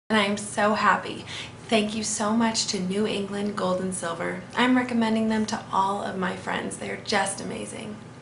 and I am so happy. Thank you so much to New England Gold and Silver. I'm recommending them to all of my friends. They're just amazing.